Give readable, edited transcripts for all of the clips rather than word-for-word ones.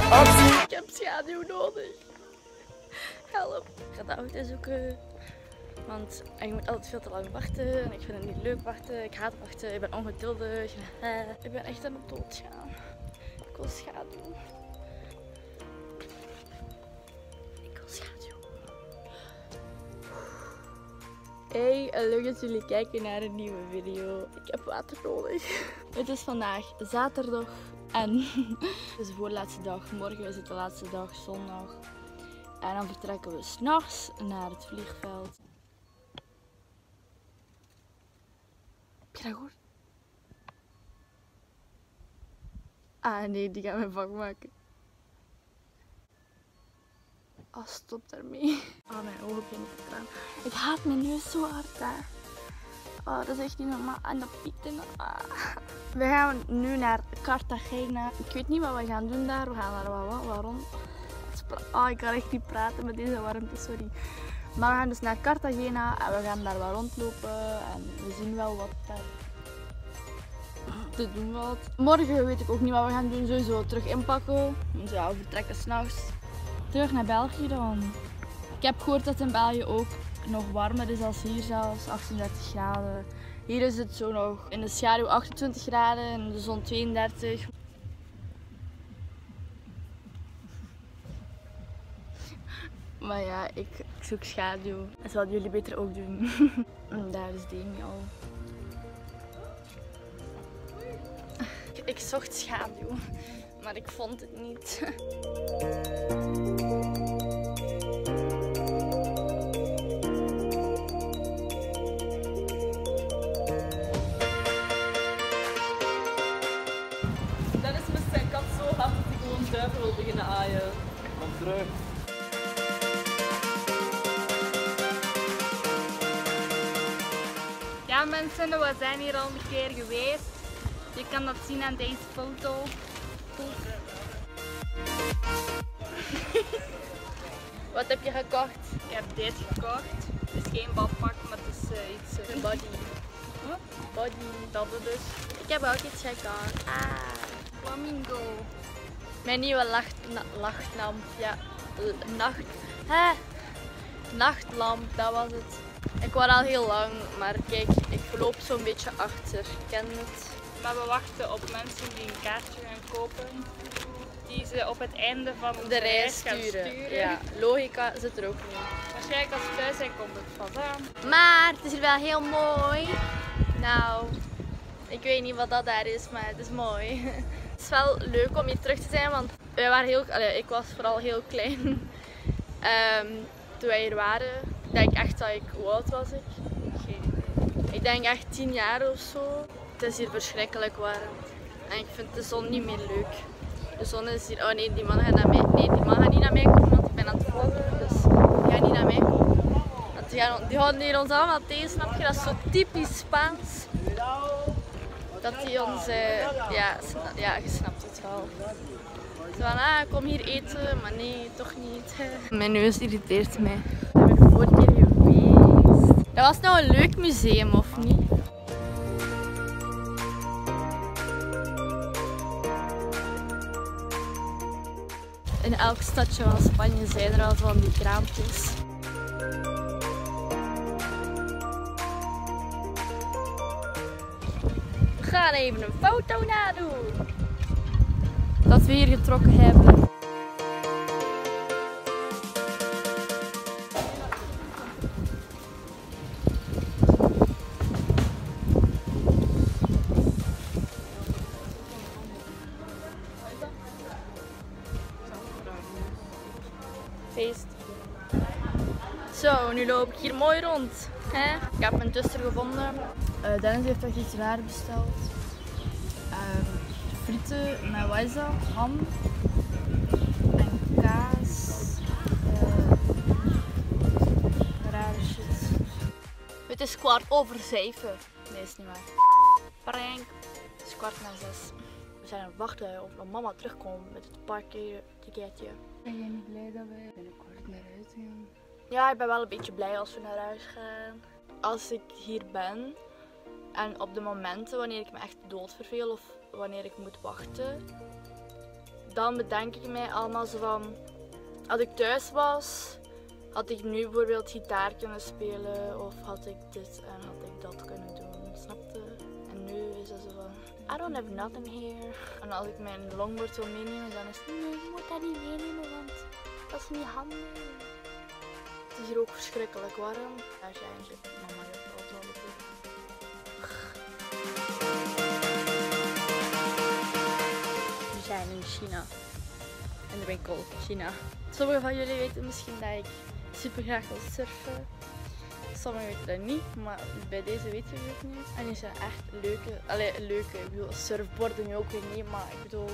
Actie! Ik heb schaduw nodig. Help. Ik ga de auto zoeken. Want ik moet altijd veel te lang wachten. En ik vind het niet leuk wachten. Ik haat wachten. Ik ben ongeduldig. Ik ben echt aan het doodgaan. Ik wil schaduw. Ik wil schaduw. Hey, leuk dat jullie kijken naar een nieuwe video. Ik heb water nodig. Het is vandaag zaterdag en het is de voorlaatste dag. Morgen is het de laatste dag, zondag. En dan vertrekken we 's nachts naar het vliegveld. Heb je dat gehoord? Ah nee, die gaan me bang maken. Oh, stop daarmee. Oh, mijn ogen beginnen te tranen. Ik haat mijn neus zo hard daar. Oh, dat is echt niet normaal. En dat piekt in. We gaan nu naar Cartagena. Ik weet niet wat we gaan doen daar. We gaan naar waarom? Oh, ik kan echt niet praten met deze warmte, sorry. Maar we gaan dus naar Cartagena en we gaan daar wel rondlopen. En we zien wel wat daar te doen valt. Morgen weet ik ook niet wat we gaan doen. Sowieso terug inpakken. Dus ja, we vertrekken 's nachts terug naar België dan. Ik heb gehoord dat het in België ook nog warmer is als hier zelfs, 38 graden. Hier is het zo nog in de schaduw 28 graden en in de zon 32. Maar ja, ik zoek schaduw. Dat zouden jullie beter ook doen. Daar is Demi al. Ik zocht schaduw, maar ik vond het niet. Dennis mist zijn kat zo hard dat hij gewoon duiven wil beginnen aaien. Kom terug. Ja mensen, we zijn hier al een keer geweest. Je kan dat zien aan deze foto. Wat heb je gekocht? Ik heb dit gekocht. Het is geen badpak, maar het is iets... Een body. Body. Dat dus. Ik heb ook iets gekocht. Flamingo. Mijn nieuwe nachtlamp. Ja, nachtlamp, dat was het. Ik was al heel lang, maar kijk, ik loop zo'n beetje achter. Ik ken het. Maar we wachten op mensen die een kaartje gaan kopen. Die ze op het einde van De reis gaan sturen. Ja, logica zit er ook in. Waarschijnlijk als we thuis zijn komt het pas aan. Maar het is hier wel heel mooi. Nou, ik weet niet wat dat daar is, maar het is mooi. Het is wel leuk om hier terug te zijn, want wij waren ik was vooral heel klein. Toen wij hier waren, ik denk echt dat hoe oud was ik? Ik denk echt 10 jaar of zo. Het is hier verschrikkelijk warm. En ik vind de zon niet meer leuk. De zon is hier... Oh nee, die man gaat naar mij. Nee, die man gaat niet naar mij komen, want ik ben aan het vloggen. Dus die gaat niet naar mij komen. Want die houden hier ons allemaal tegen, snap je? Dat is zo typisch Spaans. Dat die ons... ja, je snapt het wel. Zo van, kom hier eten, maar nee, toch niet. Mijn neus irriteert mij. We zijn de vorige keer geweest. Dat was nou een leuk museum, of niet? In elk stadje van Spanje zijn er al van die kraampjes. We gaan even een foto nadoen. Dat we hier getrokken hebben. Feest. Zo, nu loop ik hier mooi rond. Hè? Ik heb mijn zuster gevonden. Dennis heeft echt iets raar besteld. Frieten met wat is dat? Ham en kaas. Rare shit. Het is 7:15. Nee, is niet waar. Prank. Het is 6:15. We zijn aan het wachten op dat mama terugkomt met het parkeerticketje. Ben jij niet blij dat wij binnenkort naar huis gaan? Ja, ik ben wel een beetje blij als we naar huis gaan. Als ik hier ben en op de momenten wanneer ik me echt doodverveel of wanneer ik moet wachten, dan bedenk ik mij allemaal zo van, als ik thuis was, had ik nu bijvoorbeeld gitaar kunnen spelen of had ik dit en had ik dat kunnen doen, snapte? En nu is het zo van, I don't have nothing here. En als ik mijn longboard wil meenemen, dan is het, nee, je moet dat niet meenemen, want dat is niet handig. Het is hier ook verschrikkelijk warm. Waarschijnlijk, mama heeft het altijd wel bedoeld. We zijn in China. In de winkel China. Sommigen van jullie weten misschien dat ik super graag wil surfen. Sommigen weten dat niet, maar bij deze weten jullie het nu. En die zijn echt leuke, ik bedoel surfborden nu ook weer niet, maar ik bedoel,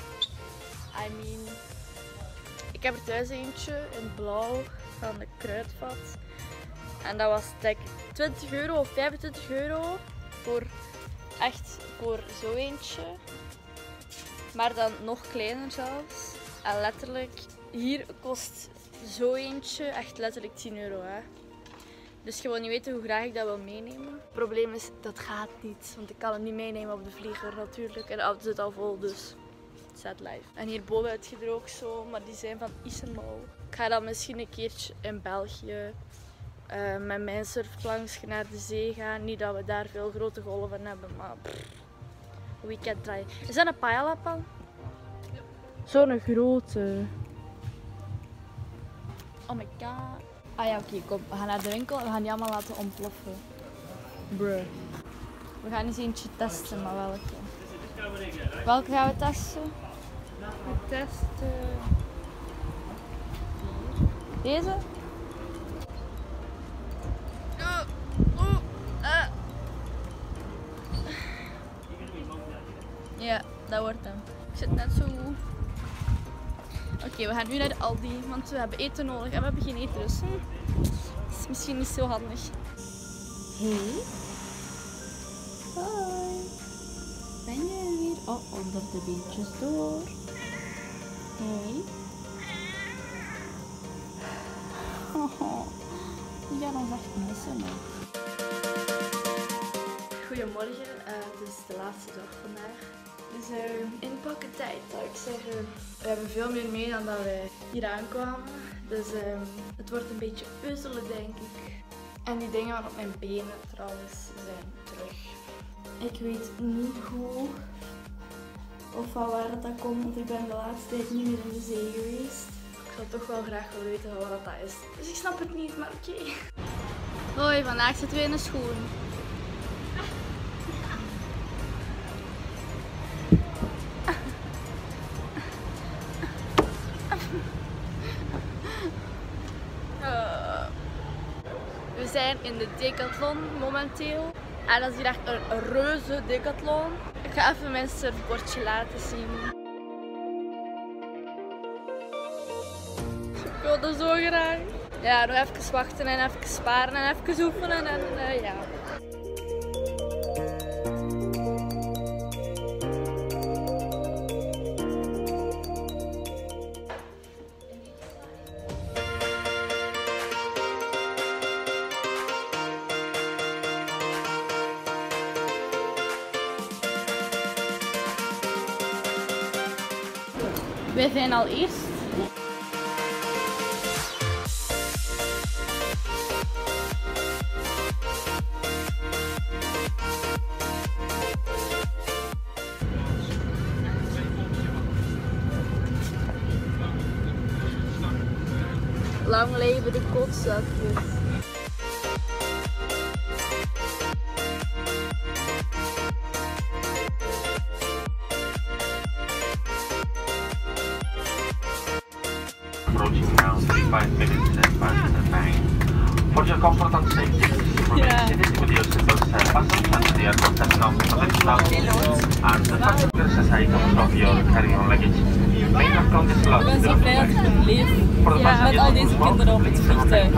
ik heb er thuis eentje in blauw van de Kruidvat. En dat was denk ik 20 euro of 25 euro voor zo eentje. Maar dan nog kleiner zelfs. En letterlijk, hier kost zo eentje echt letterlijk 10 euro. Hè. Dus je wil niet weten hoe graag ik dat wil meenemen. Het probleem is, dat gaat niet. Want ik kan het niet meenemen op de vlieger natuurlijk. En de auto zit al vol, dus sad life. En hierboven heb je er ook zo, maar die zijn van Isenbouw. Ik ga dan misschien een keertje in België met mijn surfplankje naar de zee gaan. Niet dat we daar veel grote golven hebben, maar weekend draaien. Is dat een payalapan? Ja. Zo'n grote. Oh my god. Ah ja, oké, kom. We gaan naar de winkel en we gaan die allemaal laten ontploffen. Bruh. We gaan eens eentje testen, maar welke? Welke gaan we testen? We testen... Deze? Ja, dat wordt hem. Ik zit net zo goed. Oké, we gaan nu naar de Aldi, want we hebben eten nodig en we hebben geen eten, dus dat is misschien niet zo handig. Hey. Hoi. Ben je weer? Oh, onder de beentjes door. Hey. Oh, die gaan ons echt missen, hè. Goedemorgen, het is de laatste dag vandaag. Dus inpakken tijd, zou ik zeggen. We hebben veel meer mee dan dat wij hier aankwamen. Dus het wordt een beetje puzzelen, denk ik. En die dingen van op mijn benen trouwens zijn terug. Ik weet niet hoe of van waar dat komt, want ik ben de laatste tijd niet meer in de zee geweest. Ik zou toch wel graag willen weten wat dat is. Dus ik snap het niet, maar oké. Hoi, vandaag zitten we in de schoen. We zijn in de Decathlon momenteel. En dat is hier echt een reuze Decathlon. Ik ga even mijn surfbordje laten zien. Ik wil dat zo graag. Ja, nog even wachten en even sparen en even oefenen en ja. Wij zijn al eerst. Lang leven de kotzakjes. Approaching now 5 minutes past the 9. For your comfort and safety, remain seated with your seatbelts fastened and the aircraft terminal protected and the passengers as items of your carry-on luggage. May not come this slot. Ik ben zo blij dat ik nog leef. Ja, met al deze kinderen op het vliegtuig.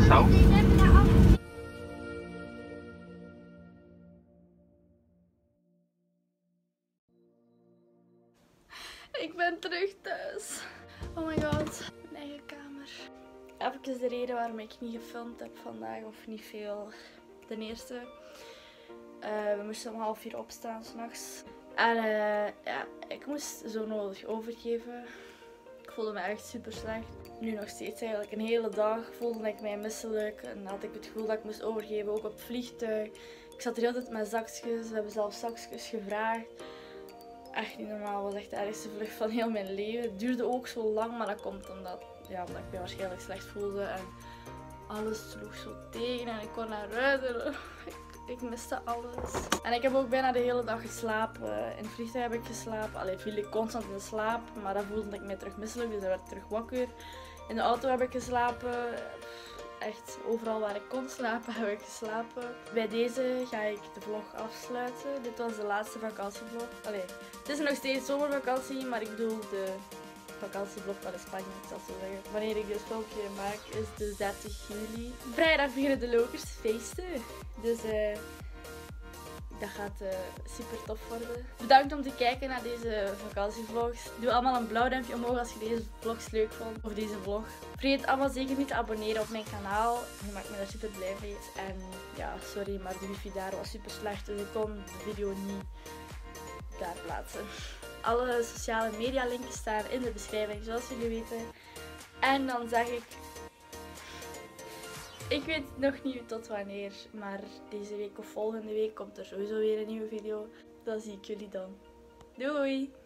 Ik ben terug thuis. Oh my god, mijn eigen kamer. Even de reden waarom ik niet gefilmd heb vandaag, of niet veel. Ten eerste, we moesten om 3:30 opstaan 's nachts. En ja, ik moest zo nodig overgeven. Ik voelde me echt super slecht. Nu nog steeds eigenlijk. Een hele dag voelde ik mij misselijk en had ik het gevoel dat ik moest overgeven, ook op het vliegtuig. Ik zat er heel tijd met zakjes, we hebben zelfs zakjes gevraagd. Echt niet normaal, het was echt de ergste vlucht van heel mijn leven. Het duurde ook zo lang, maar dat komt omdat ik me waarschijnlijk slecht voelde. En alles sloeg zo tegen en ik kon naar huis. Ik miste alles. En ik heb ook bijna de hele dag geslapen. In het vliegtuig heb ik geslapen. Allee, viel ik constant in slaap, maar dan voelde ik mij terug misselijk, dus dan werd ik terug wakker. In de auto heb ik geslapen. Echt overal waar ik kon slapen heb ik geslapen. Bij deze ga ik de vlog afsluiten. Dit was de laatste vakantievlog. Allee, het is nog steeds zomervakantie, maar ik bedoel de vakantievlog van Spanje, ik zal het zo zeggen. Wanneer ik dit filmpje maak is de 30 juli. Vrijdag beginnen de lokersfeesten. Dus dat gaat super tof worden. Bedankt om te kijken naar deze vakantievlogs. Doe allemaal een blauw duimpje omhoog als je deze vlogs leuk vond. Of deze vlog. Vergeet allemaal zeker niet te abonneren op mijn kanaal. Je maakt me daar super blij mee. En ja, sorry, maar de wifi daar was super slecht. Dus ik kon de video niet daar plaatsen. Alle sociale media linkjes staan in de beschrijving, zoals jullie weten. En dan zeg ik weet nog niet tot wanneer, maar deze week of volgende week komt er sowieso weer een nieuwe video. Dan zie ik jullie dan. Doei!